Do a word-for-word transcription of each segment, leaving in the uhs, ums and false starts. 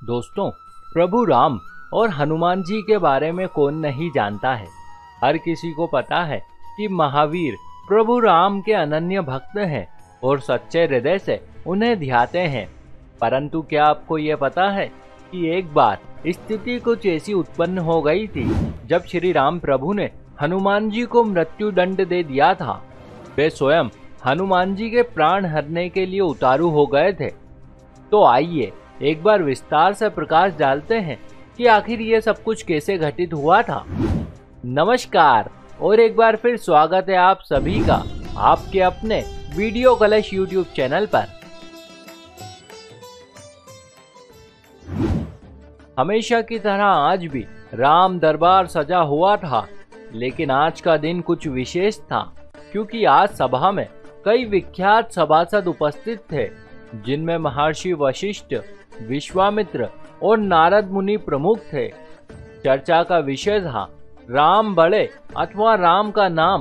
दोस्तों, प्रभु राम और हनुमान जी के बारे में कौन नहीं जानता है। हर किसी को पता है कि महावीर प्रभु राम के अनन्य भक्त हैं और सच्चे हृदय से उन्हें ध्याते हैं। परंतु क्या आपको ये पता है कि एक बार स्थिति कुछ ऐसी उत्पन्न हो गई थी जब श्री राम प्रभु ने हनुमान जी को मृत्यु दंड दे दिया था। वे स्वयं हनुमान जी के प्राण हरने के लिए उतारू हो गए थे। तो आइए एक बार विस्तार से प्रकाश डालते हैं कि आखिर ये सब कुछ कैसे घटित हुआ था। नमस्कार और एक बार फिर स्वागत है आप सभी का आपके अपने वीडियो कलश यूट्यूब चैनल पर। हमेशा की तरह आज भी राम दरबार सजा हुआ था, लेकिन आज का दिन कुछ विशेष था क्योंकि आज सभा में कई विख्यात सभासद उपस्थित थे, जिनमें महर्षि वशिष्ठ, विश्वामित्र और नारद मुनि प्रमुख थे। चर्चा का विषय था राम बड़े अथवा राम का नाम।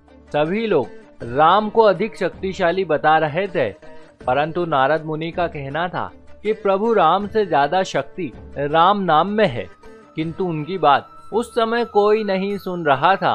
सभी लोग राम को अधिक शक्तिशाली बता रहे थे, परंतु नारद मुनि का कहना था कि प्रभु राम से ज्यादा शक्ति राम नाम में है, किंतु उनकी बात उस समय कोई नहीं सुन रहा था।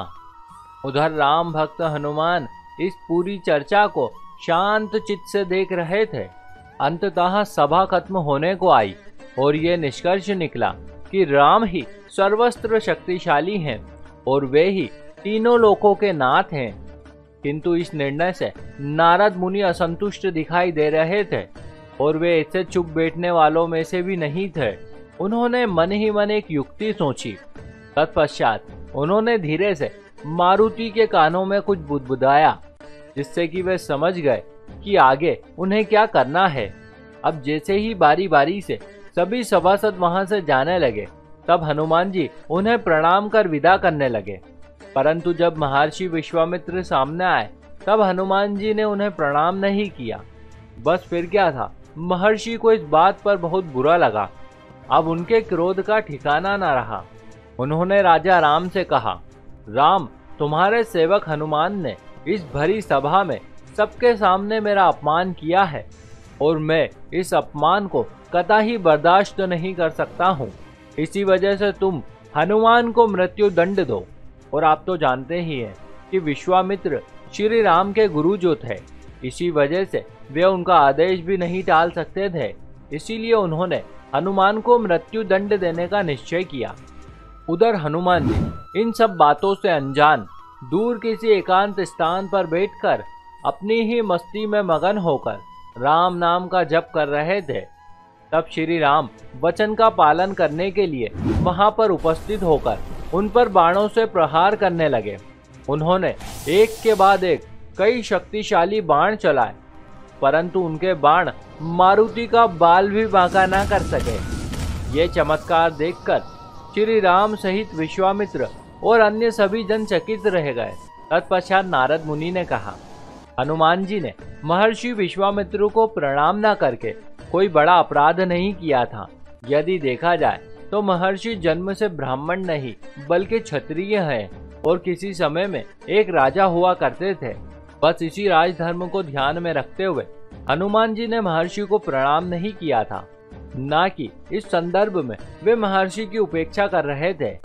उधर राम भक्त हनुमान इस पूरी चर्चा को शांत चित्त से देख रहे थे। अंततः सभा खत्म होने को आई और ये निष्कर्ष निकला कि राम ही सर्वस्त्र शक्तिशाली हैं और वे ही तीनों लोकों के नाथ हैं। किंतु इस निर्णय से नारद मुनि असंतुष्ट दिखाई दे रहे थे और वे ऐसे चुप बैठने वालों में से भी नहीं थे। उन्होंने मन ही मन एक युक्ति सोची। तत्पश्चात उन्होंने धीरे से मारुति के कानों में कुछ बुदबुदाया, जिससे कि वे समझ गए कि आगे उन्हें क्या करना है। अब जैसे ही बारी बारी से सभी सभासद वहां से जाने लगे, तब हनुमान जी उन्हें प्रणाम कर विदा करने लगे। परंतु जब महर्षि विश्वामित्र सामने आए, तब हनुमान जी ने उन्हें प्रणाम नहीं किया। बस फिर क्या था, महर्षि को इस बात पर बहुत बुरा लगा। अब उनके क्रोध का ठिकाना न रहा। उन्होंने राजा राम से कहा, राम, तुम्हारे सेवक हनुमान ने इस भरी सभा में सबके सामने मेरा अपमान किया है और मैं इस अपमान को कतई बर्दाश्त नहीं कर सकता हूँ। इसी वजह से तुम हनुमान को मृत्यु दंड दो। और आप तो जानते ही हैं कि विश्वामित्र श्री राम के गुरु जो थे, इसी वजह से वे उनका आदेश भी नहीं टाल सकते थे। इसीलिए उन्होंने हनुमान को मृत्यु दंड देने का निश्चय किया। उधर हनुमान जी इन सब बातों से अनजान दूर किसी एकांत स्थान पर बैठकर अपनी ही मस्ती में मगन होकर राम नाम का जप कर रहे थे। तब श्री राम वचन का पालन करने के लिए वहां पर उपस्थित होकर उन पर बाणों से प्रहार करने लगे। उन्होंने एक के बाद एक कई शक्तिशाली बाण चलाए, परंतु उनके बाण मारुति का बाल भी बांका ना कर सके। ये चमत्कार देखकर श्री राम सहित विश्वामित्र और अन्य सभी जन चकित रह गए। तत्पश्चात नारद मुनि ने कहा, हनुमान जी ने महर्षि विश्वामित्र को प्रणाम न करके कोई बड़ा अपराध नहीं किया था। यदि देखा जाए तो महर्षि जन्म से ब्राह्मण नहीं बल्कि क्षत्रिय हैं और किसी समय में एक राजा हुआ करते थे। बस इसी राजधर्म को ध्यान में रखते हुए हनुमान जी ने महर्षि को प्रणाम नहीं किया था, न कि इस संदर्भ में वे महर्षि की उपेक्षा कर रहे थे।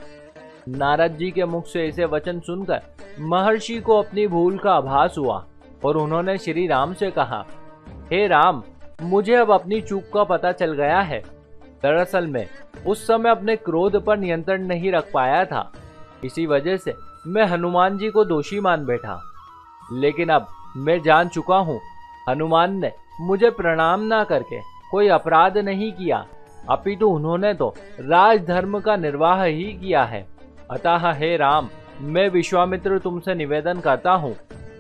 नारद जी के मुख से ऐसे वचन सुनकर महर्षि को अपनी भूल का आभास हुआ और उन्होंने श्री राम से कहा, हे राम, मुझे अब अपनी चूक का पता चल गया है। दरअसल मैं उस समय अपने क्रोध पर नियंत्रण नहीं रख पाया था। इसी वजह से मैं हनुमान जी को दोषी मान बैठा। लेकिन अब मैं जान चुका हूँ, हनुमान ने मुझे प्रणाम ना करके कोई अपराध नहीं किया, अपितु उन्होंने तो राजधर्म का निर्वाह ही किया है। अतः हे राम, मैं विश्वामित्र तुमसे निवेदन करता हूँ,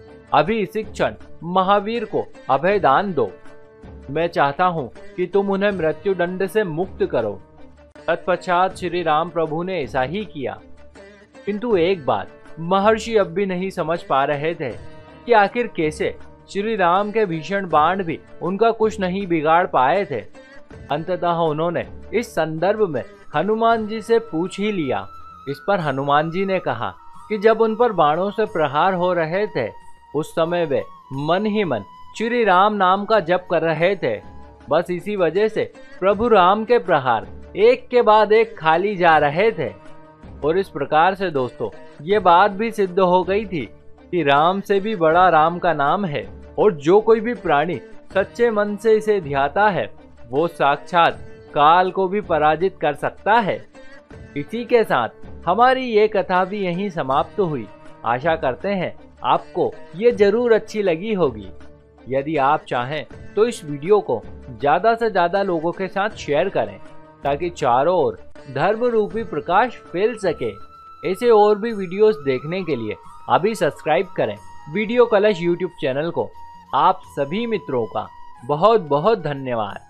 अभी इसी क्षण महावीर को अभय दान दो। मैं चाहता हूँ कि तुम उन्हें मृत्यु दंड से मुक्त करो। तत्पश्चात श्री राम प्रभु ने ऐसा ही किया। किंतु एक बात महर्षि अब भी नहीं समझ पा रहे थे कि आखिर कैसे श्री राम के भीषण बाण भी उनका कुछ नहीं बिगाड़ पाए थे। अंततः उन्होंने इस संदर्भ में हनुमान जी से पूछ ही लिया। इस पर हनुमान जी ने कहा कि जब उन पर बाणों से प्रहार हो रहे थे, उस समय वे मन ही मन श्री राम नाम का जप कर रहे थे। बस इसी वजह से प्रभु राम के प्रहार एक के बाद एक खाली जा रहे थे। और इस प्रकार से दोस्तों ये बात भी सिद्ध हो गई थी कि राम से भी बड़ा राम का नाम है, और जो कोई भी प्राणी सच्चे मन से इसे ध्याता है वो साक्षात काल को भी पराजित कर सकता है। इसी के साथ हमारी ये कथा भी यहीं समाप्त हुई। आशा करते हैं आपको ये जरूर अच्छी लगी होगी। यदि आप चाहें तो इस वीडियो को ज्यादा से ज्यादा लोगों के साथ शेयर करें ताकि चारों ओर धर्म रूपी प्रकाश फैल सके। ऐसे और भी वीडियोस देखने के लिए अभी सब्सक्राइब करें वीडियो कलश यूट्यूब चैनल को। आप सभी मित्रों का बहुत बहुत धन्यवाद।